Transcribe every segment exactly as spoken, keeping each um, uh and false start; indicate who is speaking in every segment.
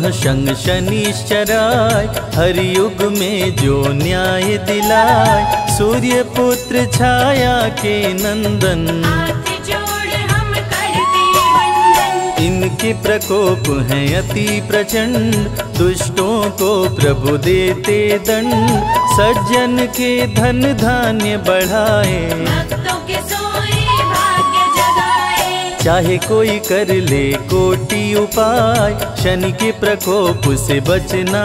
Speaker 1: संग शनिश्चराय, हर युग में जो न्याय दिलाए। सूर्य पुत्र छाया के नंदन,
Speaker 2: हाथ जोड़ हम करते वंदन।
Speaker 1: इनके प्रकोप हैं अति प्रचंड, दुष्टों को प्रभु देते दंड। सज्जन के धन धान्य बढ़ाए,
Speaker 2: भक्तों के सोए भाग्य जगाए।
Speaker 1: चाहे कोई कर ले कोटि उपाय, शनि के प्रकोप से बच ना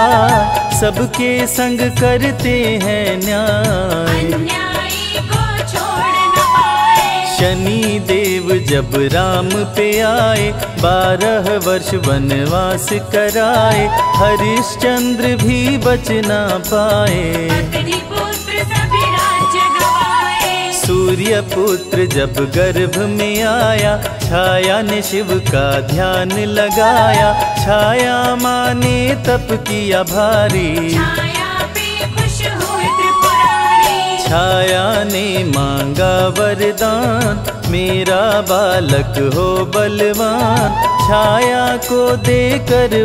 Speaker 1: पाए। सबके संग करते हैं न्याय,
Speaker 2: अन्यायी को छोड़ न पाए।
Speaker 1: शनि देव जब राम पे आए, बारह वर्ष वनवास कराए। हरिश्चंद्र भी बच ना पाए,
Speaker 2: अग्निपुत्र सभी राज्य गवाए।
Speaker 1: सूर्य पुत्र जब गर्भ में आया, छाया ने शिव का ध्यान लगाया। छाया माने तप किया भारी,
Speaker 2: छाया पे खुश हुए त्रिपुरारी।
Speaker 1: छाया ने मांगा वरदान, मेरा बालक हो बलवान। छाया को देकर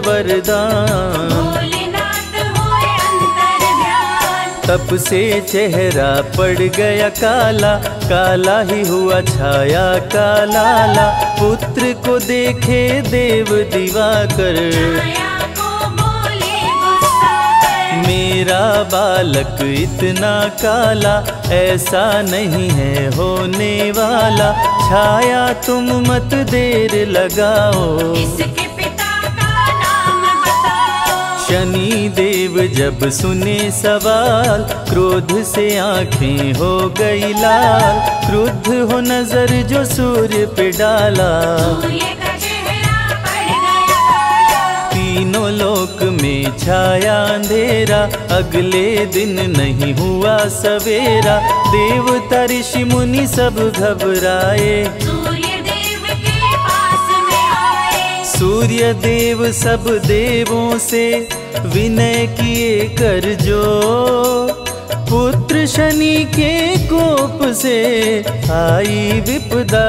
Speaker 1: वरदान,
Speaker 2: भोलेनाथ हुए अंतर ध्यान।
Speaker 1: तप से चेहरा पड़ गया काला, काला ही हुआ छाया का लाला। पुत्र को देखे देव दिवाकर,
Speaker 2: छाया को बोले गुस्सा कर।
Speaker 1: मेरा बालक इतना काला, ऐसा नहीं है होने वाला। छाया तुम मत देर लगाओ,
Speaker 2: इसके पिता का नाम बताओ।
Speaker 1: शनि देव जब सुने सवाल, क्रोध से आंखें हो गई लाल। क्रुद्ध हो नजर जो सूर्य पे डाला,
Speaker 2: सूर्य का चेहरा पड़ गया काला।
Speaker 1: तीनों लोक में छाया अंधेरा, अगले दिन नहीं हुआ सवेरा। देवता ऋषि मुनि सब घबराए,
Speaker 2: सूर्य देव के पास में आए।
Speaker 1: सूर्य देव सब देवों से विनय किए कर जो। पुत्र शनि के कोप से आई विपदा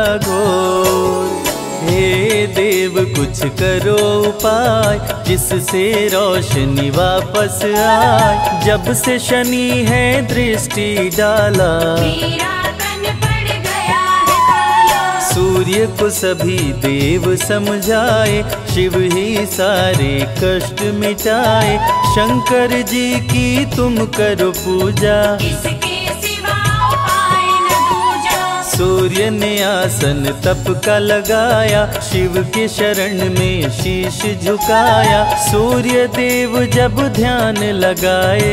Speaker 1: घोर। हे देव कुछ करो उपाय, जिससे रोशनी वापस आए। जब से शनि है दृष्टि डाला,
Speaker 2: मेरा तन पड़ गया है काला।
Speaker 1: सूर्य को सभी देव समझाए, शिव ही सारे कष्ट मिटाए। शंकर जी की तुम करो पूजा,
Speaker 2: इसके सिवा उपाय न दूजा।
Speaker 1: सूर्य ने आसन तप का लगाया, शिव के शरण में शीश झुकाया। सूर्य देव जब ध्यान लगाए,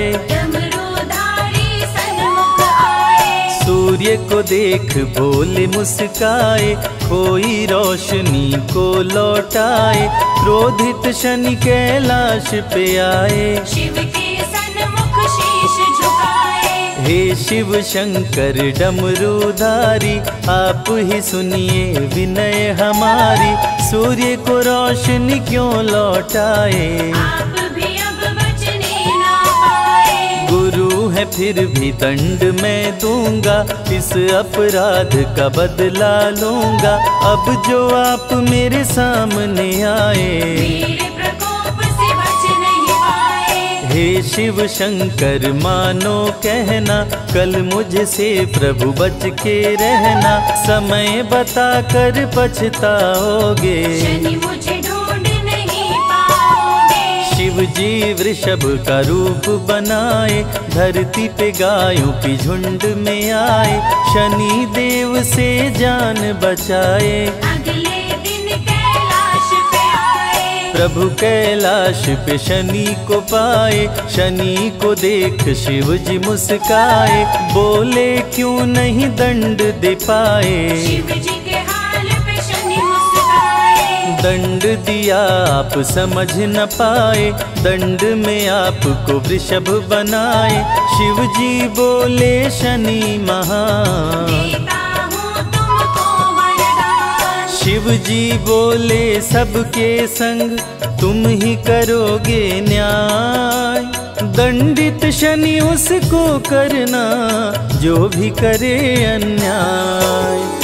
Speaker 2: डमरूधारी सन्मुख आए।
Speaker 1: सूर्य को देख बोले मुस्काए, खोई रोशनी को लौटाए। क्रोधित शनि कैलाश पे आए,
Speaker 2: शिव के सन्मुख शीश झुकाए।
Speaker 1: हे शिव शंकर डमरूधारी, आप ही सुनिए विनय हमारी। सूर्य को रोशनी क्यों लौटाए,
Speaker 2: आप भी अब बचने ना पाए।
Speaker 1: गुरु है फिर भी दंड मैं दूंगा, इस अपराध का बदला लूंगा। अब जो आप मेरे सामने आए,
Speaker 2: मेरे प्रकोप से बच नहीं पाए।
Speaker 1: हे शिव शंकर मानो कहना, कल मुझसे प्रभु बच के रहना। समय बता कर पछताओगे,
Speaker 2: शनि मुझे ढूंढ नहीं पाओगे।
Speaker 1: शिव जी वृषभ का रूप बनाए, धरती पे गायों की झुंड में आए। शनि देव से जान बचाए,
Speaker 2: अगले दिन कैलाश पे आए।
Speaker 1: प्रभु कैलाश पे शनि को पाए। शनि को देख शिव जी मुस्काए, बोले क्यों नहीं दंड दे पाए।
Speaker 2: शिव जी के हाल पे शनि मुस्काए।
Speaker 1: दंड दिया आप समझ न पाए, दंड में आपको वृषभ बनाए। शिव जी बोले शनि महान,
Speaker 2: देता हूँ तुमको वरदान।
Speaker 1: शिव जी बोले सबके संग तुम ही करोगे न्याय। दंडित शनि उसको करना जो भी करे अन्याय।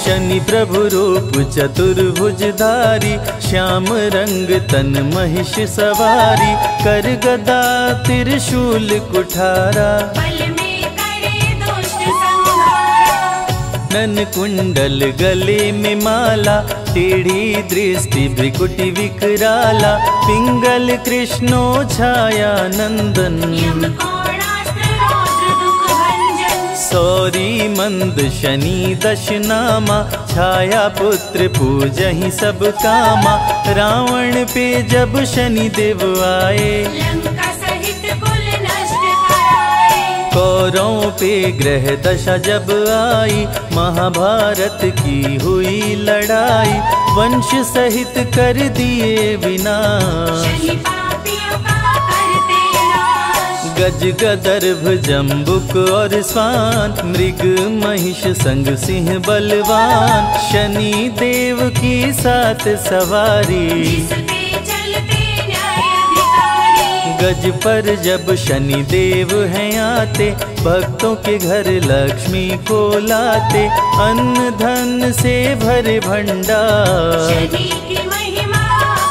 Speaker 1: शनि प्रभु रूप चतुर्भुजधारी, श्याम रंग तन महिष सवारी, कर गदा त्रिशूल कुठारा,
Speaker 2: बल में करे दुष्ट संहारा।
Speaker 1: नन कुंडल गले में माला, टेढ़ी दृष्टि भ्रिकुटि विकराला, पिंगल कृष्णो छाया नंदन,
Speaker 2: यम कोणास्त्र रौद्र दुख भंजन।
Speaker 1: सौरी मंद शनि दश नामा, छाया पुत्र पूजहि सब कामा, रावण पे जब शनि देव आए,
Speaker 2: लंका सहित कुल नष्ट कराए।
Speaker 1: कौरवों पे ग्रह दशा जब आई, महाभारत की हुई लड़ाई, वंश सहित कर दिए विनाश,
Speaker 2: शनि पापियों का करते नाश।
Speaker 1: गज गदर्भ जम्बुक और स्वान, मृग महिष संग सिंह बलवान, शनि देव की सात सवारी,
Speaker 2: जिसपे चलते न्याय अधिकारी।
Speaker 1: गज पर जब शनि देव हैं आते, भक्तों के घर लक्ष्मी को लाते, अन्न धन से भरे भंडार।
Speaker 2: शनि की महिमा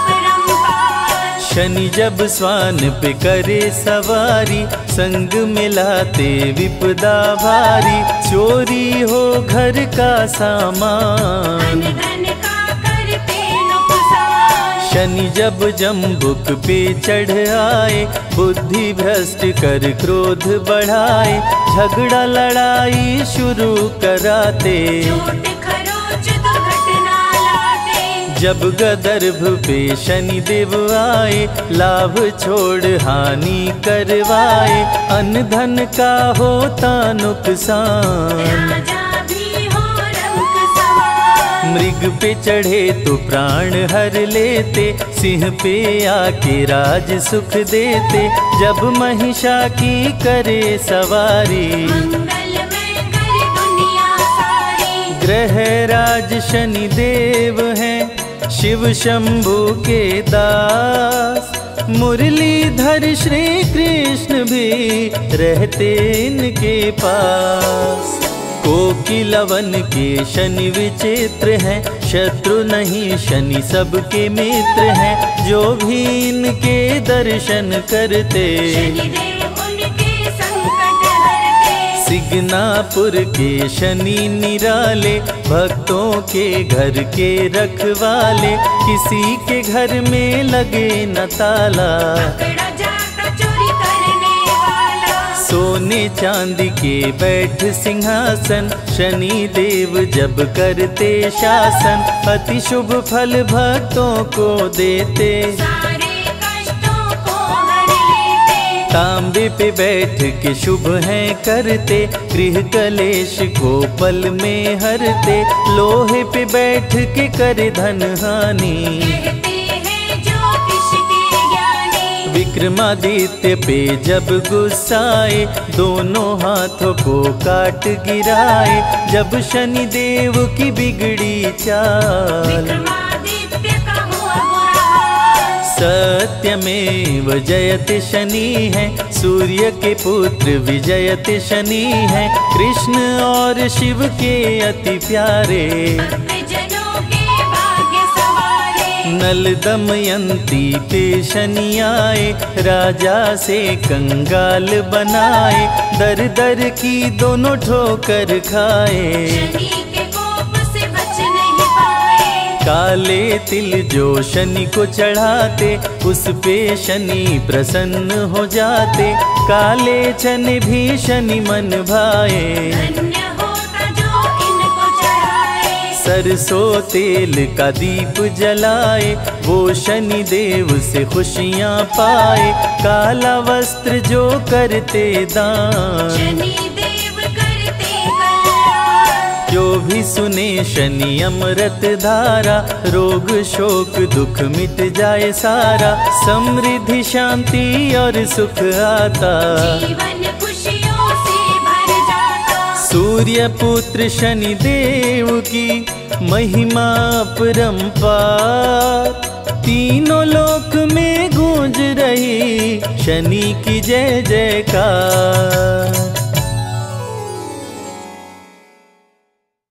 Speaker 2: अपरंपार।
Speaker 1: शनि जब स्वान पे करे सवारी, संग में लाते विपदा भारी, चोरी हो घर का सामान,
Speaker 2: अन्न धन का करते नुकसान।
Speaker 1: शनि जब जम्बुक पे चढ़ आए, बुद्धि भ्रष्ट कर क्रोध बढ़ाए, झगड़ा लड़ाई शुरू कराते,
Speaker 2: झूठ खरोच दुर्घटना लाते।
Speaker 1: जब गदर्भ पे शनि देव आए, लाभ छोड़ हानि करवाए, अन्न धन का होता नुकसान,
Speaker 2: राजा भी हो रंक सवार।
Speaker 1: मृग पे चढ़े तो प्राण हर लेते, सिंह पे आके राज सुख देते, जब महिषा की करे सवारी,
Speaker 2: मंगल में करे दुनिया सारी।
Speaker 1: ग्रह राज शनि देव हैं, शिव शंभु के दास, मुरलीधर श्री कृष्ण भी रहते इनके पास। कोकिलवन के शनि विचित्र हैं, शत्रु नहीं शनि सबके मित्र हैं, जो भी इनके दर्शन करते,
Speaker 2: शनिदेव उनके संकट हरते।
Speaker 1: सिगनापुर के शनि निराले, भक्तों के घर के रखवाले, किसी के घर में लगे न ताला,
Speaker 2: पकड़ा जाता चोरी करने वाला।
Speaker 1: सोने चांदी के बैठ सिंहासन, शनि देव जब करते शासन, अति शुभ फल भक्तों को देते,
Speaker 2: सारे कष्टों को हर लेते।
Speaker 1: तांबे पे बैठ के शुभ हैं करते, गृह कलेश को पल में हरते, लोहे पे बैठ के करे धन हानि,
Speaker 2: कहते हैं ज्योतिष के ज्ञानी।
Speaker 1: विक्रमादित्य पे जब गुस्साए, दोनों हाथों को काट गिराए, जब शनि देव की बिगड़ी चाल,
Speaker 2: विक्रमादित्य का हुआ बुरा हाल।
Speaker 1: सत्यमेव जयते शनि है, सूर्य के पुत्र विजयत शनि है, कृष्ण और शिव के अति प्यारे,
Speaker 2: भक्तजनों के भाग्य सवारे।
Speaker 1: नल दमयंती पे शनि आए, राजा से कंगाल बनाए, दर दर की दोनों ठोकर खाए,
Speaker 2: शनि के कोप से बच नहीं पाए।
Speaker 1: काले तिल जो शनि को चढ़ाते, उस पे शनि प्रसन्न हो जाते, काले चने भी शनि मन भाए,
Speaker 2: धन्य होता जो इनको चढ़ाए।
Speaker 1: सरसों तेल का दीप जलाए, वो शनि देव से खुशियाँ पाए, काला वस्त्र जो करते दान,
Speaker 2: शनि देव करते कल्याण।
Speaker 1: जो भी सुने शनि अमृत धारा, रोग शोक दुख मिट जाए सारा, समृद्धि शांति और सुख आता,
Speaker 2: जीवन खुशियों से भर जाता।
Speaker 1: सूर्य पुत्र शनि देव की महिमा अपरंपार, तीनों लोक में गूंज रही शनि की जय जयकार।